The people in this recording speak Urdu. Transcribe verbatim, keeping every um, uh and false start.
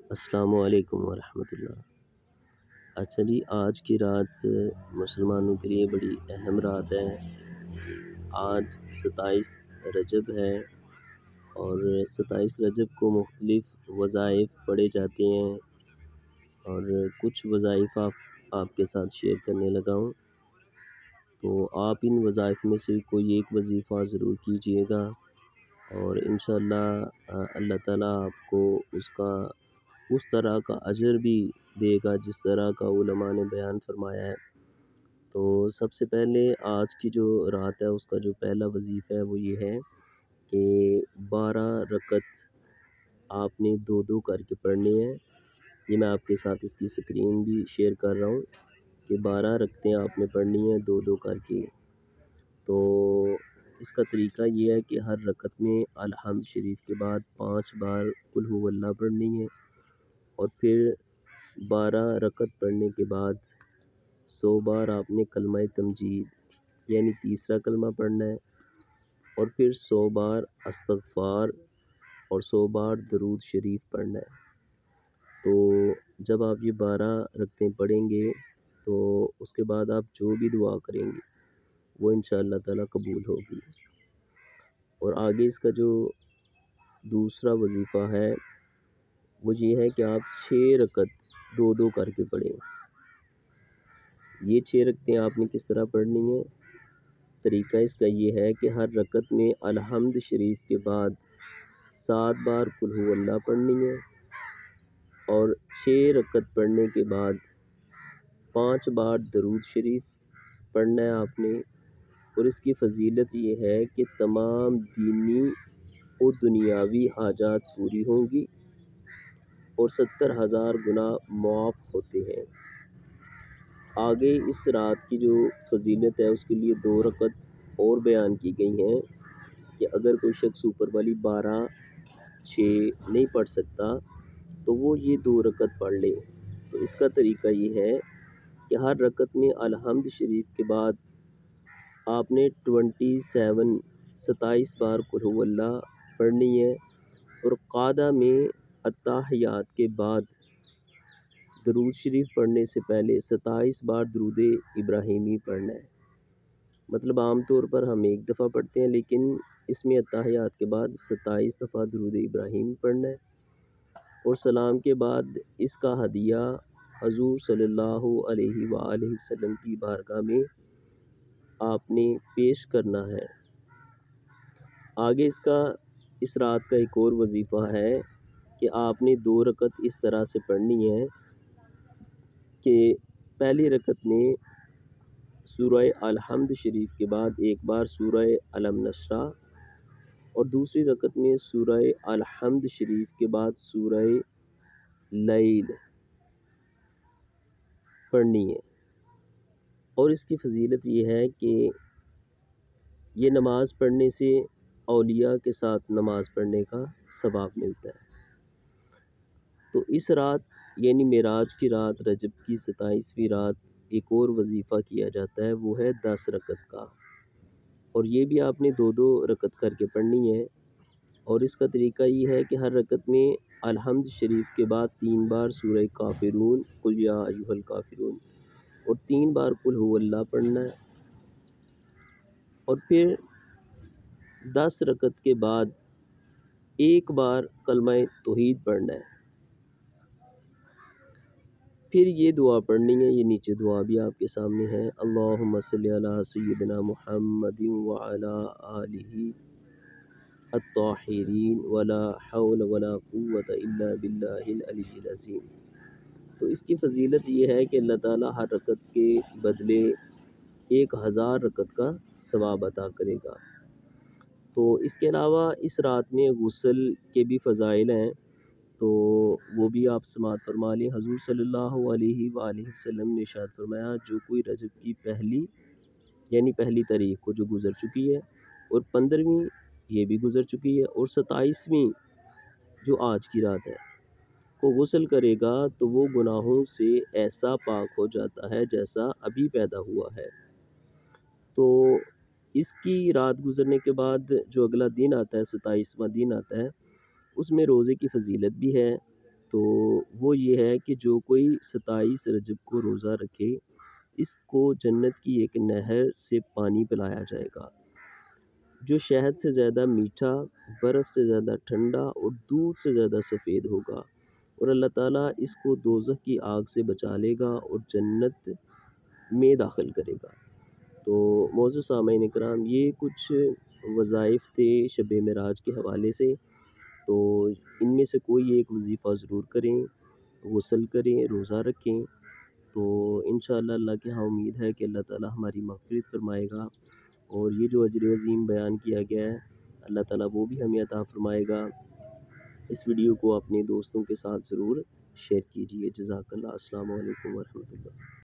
السلام علیکم ورحمۃ اللہ۔ اچھا جی، آج کی رات مسلمانوں کے لیے بڑی اہم رات ہے۔ آج ستائیس رجب ہے اور ستائیس رجب کو مختلف وظائف پڑھے جاتے ہیں اور کچھ وظائف آپ آپ کے ساتھ شیئر کرنے لگا ہوں، تو آپ ان وظائف میں سے کوئی ایک وظیفہ ضرور کیجئے گا اور انشاءاللہ اللہ تعالیٰ آپ کو اس کا اس طرح کا اجر بھی دے گا جس طرح کا علماء نے بیان فرمایا ہے۔ تو سب سے پہلے آج کی جو رات ہے اس کا جو پہلا وظیفہ ہے وہ یہ ہے کہ بارہ رکعت آپ نے دو دو کر کے پڑھنی ہے۔ یہ میں آپ کے ساتھ اس کی سکرین بھی شیئر کر رہا ہوں کہ بارہ رکعتیں آپ نے پڑھنی ہیں دو دو کر کے۔ تو اس کا طریقہ یہ ہے کہ ہر رکعت میں الحمد شریف کے بعد پانچ بار قل ہو اللہ پڑھنی ہے اور پھر بارہ رکعت پڑھنے کے بعد سو بار آپ نے کلمہ تمجید یعنی تیسرا کلمہ پڑھنا ہے اور پھر سو بار استغفار اور سو بار درود شریف پڑھنا ہے۔ تو جب آپ یہ بارہ رکعتیں پڑھیں گے تو اس کے بعد آپ جو بھی دعا کریں گے وہ انشاءاللہ تعالیٰ قبول ہوگی۔ اور آگے اس کا جو دوسرا وظیفہ ہے وہ یہ ہے کہ آپ چھ رکعت دو دو کر کے پڑھیں۔ یہ چھ رکعتیں آپ نے کس طرح پڑھنی ہیں؟ طریقہ اس کا یہ ہے کہ ہر رکعت میں الحمد شریف کے بعد سات بار قل ہو اللہ پڑھنی ہے اور چھ رکعت پڑھنے کے بعد پانچ بار درود شریف پڑھنا ہے آپ نے۔ اور اس کی فضیلت یہ ہے کہ تمام دینی و دنیاوی حاجات پوری ہوں گی اور ستر ہزار گناہ معاف ہوتے ہیں۔ آگے اس رات کی جو فضیلت ہے اس کے لیے دو رکعت اور بیان کی گئی ہیں کہ اگر کوئی شخص اوپر والی بارہ چھ نہیں پڑھ سکتا تو وہ یہ دو رکعت پڑھ لے۔ تو اس کا طریقہ یہ ہے کہ ہر رکعت میں الحمد شریف کے بعد آپ نے ٹوینٹی سیون ستائیس بار قل ہو اللہ پڑھنی ہے اور قعدہ میں التحیات کے بعد درود شریف پڑھنے سے پہلے ستائیس بار درود ابراہیمی پڑھنا ہے۔ مطلب عام طور پر ہم ایک دفعہ پڑھتے ہیں لیکن اس میں التحیات کے بعد ستائیس دفعہ درود ابراہیمی پڑھنا ہے اور سلام کے بعد اس کا ہدیہ حضور صلی اللہ علیہ وآلہ وسلم کی بارگاہ میں آپ نے پیش کرنا ہے۔ آگے اس کا اس رات کا ایک اور وظیفہ ہے کہ آپ نے دو رکعت اس طرح سے پڑھنی ہے کہ پہلی رکعت میں سورہ الحمد شریف کے بعد ایک بار سورہ الم نشرح اور دوسری رکعت میں سورہ الحمد شریف کے بعد سورہ لیل پڑھنی ہے۔ اور اس کی فضیلت یہ ہے کہ یہ نماز پڑھنے سے اولیاء کے ساتھ نماز پڑھنے کا ثواب ملتا ہے۔ تو اس رات یعنی معراج کی رات رجب کی ستائیسویں رات ایک اور وظیفہ کیا جاتا ہے، وہ ہے دس رکعت کا، اور یہ بھی آپ نے دو دو رکعت کر کے پڑھنی ہے۔ اور اس کا طریقہ یہ ہے کہ ہر رکعت میں الحمد شریف کے بعد تین بار سورہ کافرون قل یا ایھا الکافرون اور تین بار قل ہو اللہ پڑھنا ہے اور پھر دس رکعت کے بعد ایک بار کلمہ توحید پڑھنا ہے۔ پھر یہ دعا پڑھنی ہے، یہ نیچے دعا بھی آپ کے سامنے ہے، اللہم صلی علی سیدنا محمد وعلی آلہ الطاہرین ولا حول ولا قوة الا باللہ العلی العظیم۔ تو اس کی فضیلت یہ ہے کہ اللہ تعالیٰ ہر رکعت کے بدلے ایک ہزار رکعت کا ثواب عطا کرے گا۔ تو اس کے علاوہ اس رات میں غسل کے بھی فضائل ہیں، تو وہ بھی آپ سماعت فرما لیں۔ حضور صلی اللہ علیہ وآلہ وسلم نے ارشاد فرمایا، جو کوئی رجب کی پہلی یعنی پہلی تاریخ کو جو گزر چکی ہے اور پندرہویں یہ بھی گزر چکی ہے اور ستائیسویں جو آج کی رات ہے کو غسل کرے گا تو وہ گناہوں سے ایسا پاک ہو جاتا ہے جیسا ابھی پیدا ہوا ہے۔ تو اس کی رات گزرنے کے بعد جو اگلا دن آتا ہے ستائیسواں دن آتا ہے اس میں روزے کی فضیلت بھی ہے تو وہ یہ ہے کہ جو کوئی ستائیس رجب کو روزہ رکھے اس کو جنت کی ایک نہر سے پانی پلایا جائے گا جو شہد سے زیادہ میٹھا، برف سے زیادہ ٹھنڈا اور دودھ سے زیادہ سفید ہوگا، اور اللہ تعالیٰ اس کو دوزخ کی آگ سے بچا لے گا اور جنت میں داخل کرے گا۔ تو معزز سامعین اکرام، یہ کچھ وظائف تھے شب معراج کے حوالے سے، تو ان میں سے کوئی ایک وظیفہ ضرور کریں، غسل کریں، روزہ رکھیں، تو انشاءاللہ اللہ کے ہاں امید ہے کہ اللہ تعالیٰ ہماری مغفرت فرمائے گا، اور یہ جو اجر عظیم بیان کیا گیا ہے اللہ تعالیٰ وہ بھی ہمیں عطا فرمائے گا۔ اس ویڈیو کو اپنے دوستوں کے ساتھ ضرور شیئر کیجیے۔ جزاک اللہ۔ السلام علیکم ورحمۃ اللہ۔